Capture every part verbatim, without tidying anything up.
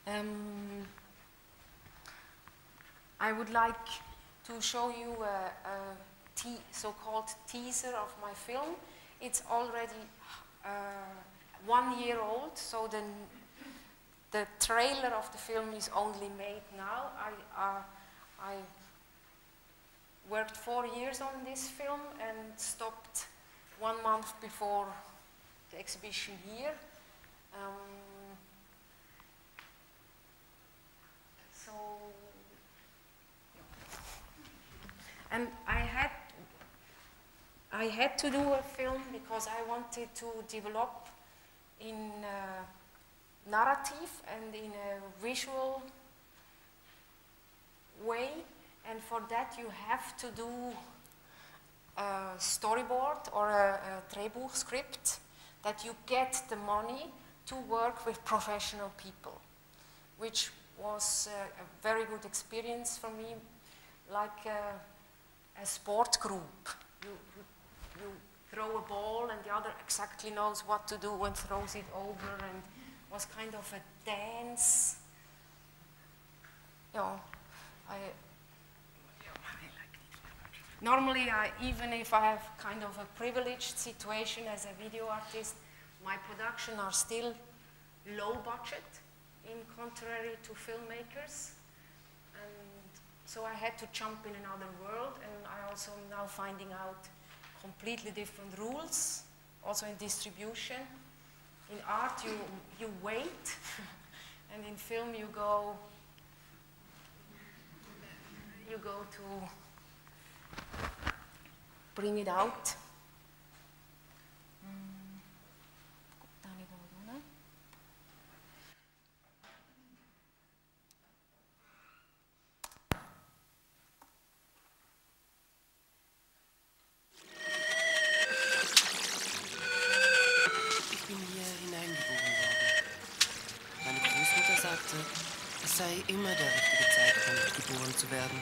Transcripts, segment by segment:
Um, I would like to show you a, a te so-called teaser of my film. It's already uh, one year old, so the, the trailer of the film is only made now. I, uh, I worked four years on this film and stopped one month before the exhibition here. Um, so, and I had I had to do a film because I wanted to develop in a narrative and in a visual way, and for that you have to do a storyboard or a, a Drehbuch script that you get the money to work with professional people, which was uh, a very good experience for me, like a, a sport group. You, you throw a ball and the other exactly knows what to do and throws it over, and was kind of a dance. You know, I, Normally, I, even if I have kind of a privileged situation as a video artist, my production are still low budget, in contrary to filmmakers. And so I had to jump in another world, and I also am now finding out completely different rules, also in distribution. In art, you, you wait, and in film, you go, you go to bring it out. Ich bin hier hineingeboren worden. Meine Großmutter sagte, es sei immer der richtige Zeitpunkt, geboren zu werden.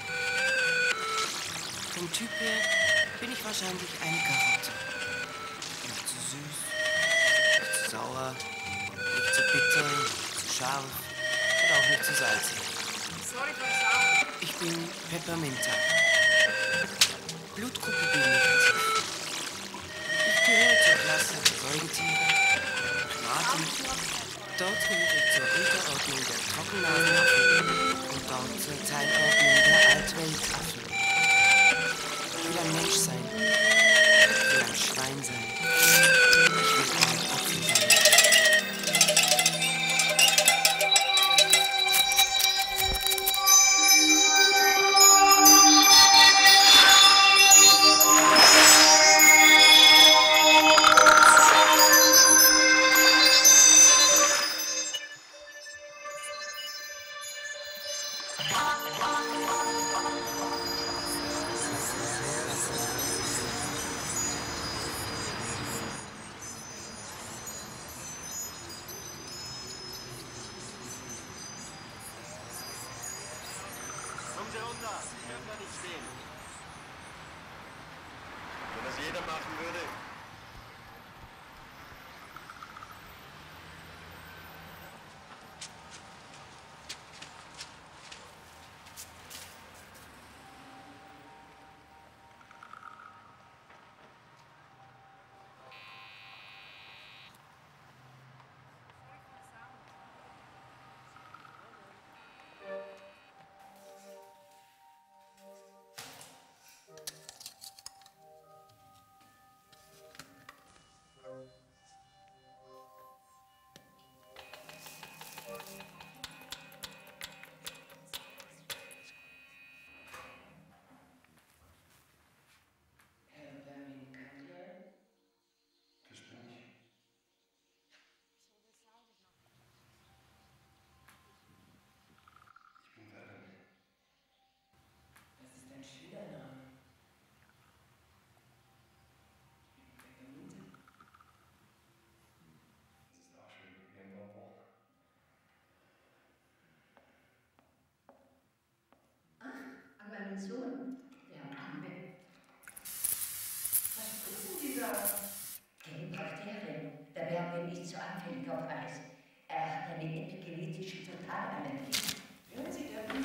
Vom Typ her bin ich wahrscheinlich eine Karotte. Nicht zu süß, nicht zu sauer, nicht zu bitter, nicht zu scharf und auch nicht zu salzig. Sorry for the sound. Ich bin Pepperminta. Blutgruppe B negativ. Ich gehöre zur Klasse der Säugetiere, Primaten. Dort gehöre ich zur Unterordnung der Trockennasenaffen und dort zur Teilordnung der Altweltaffen. Ich will ein Mensch sein. Ich will ein Schwein sein. Ich will ein Apfel sein. Kommen Sie runter, Sie dürfen da nicht stehen. Wenn das jeder machen würde. Meinen Sohn, der Arme. Was ist denn dieser? Gehen Bakterien. Da werden wir nicht so anfällig auf Eis. Ach, eine epigenetische Totalanästhesie. Hören Sie dürfen.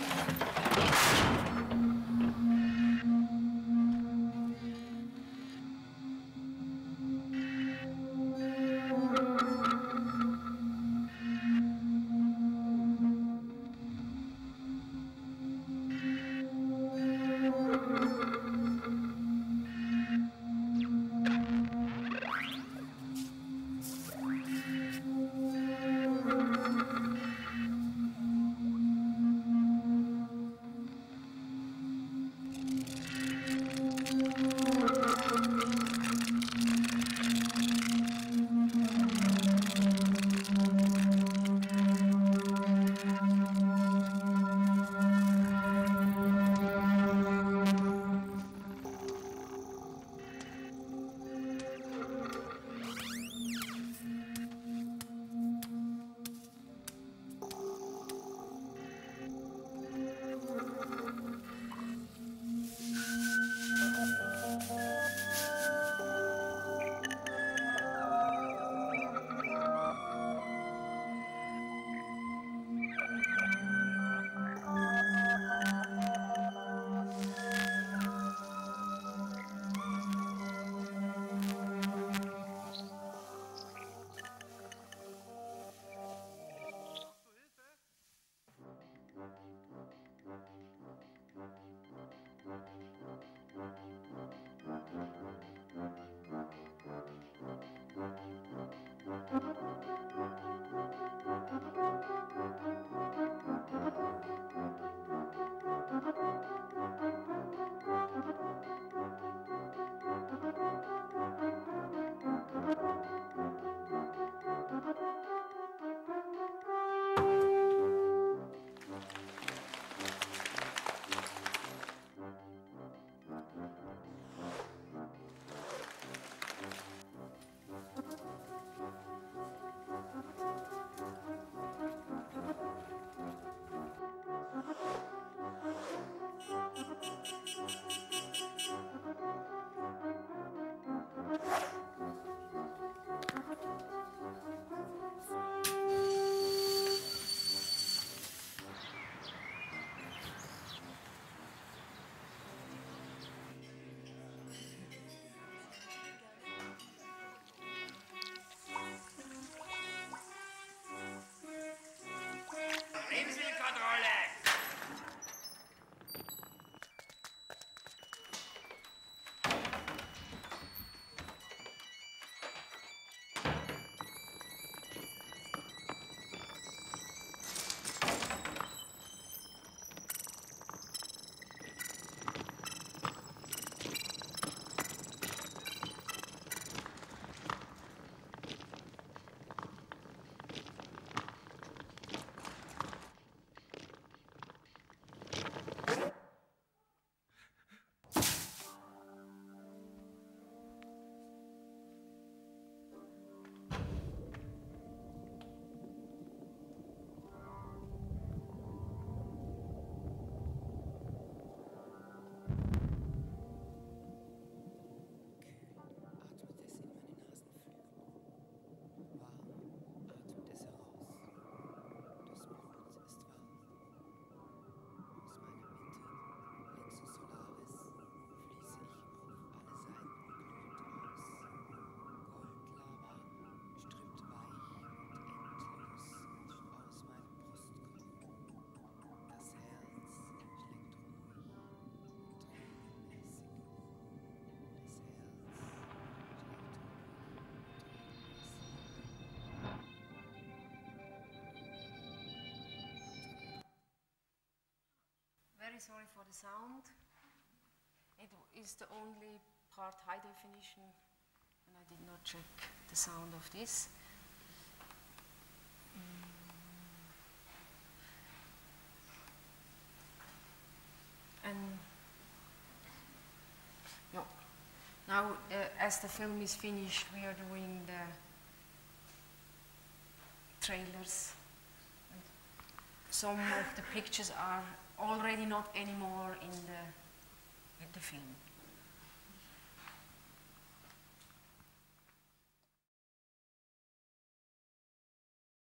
Very sorry for the sound. It is the only part high definition, and I did not check the sound of this. Mm. And yeah. Now, uh, as the film is finished, we are doing the trailers. Some of the pictures are already not anymore in the, in the film.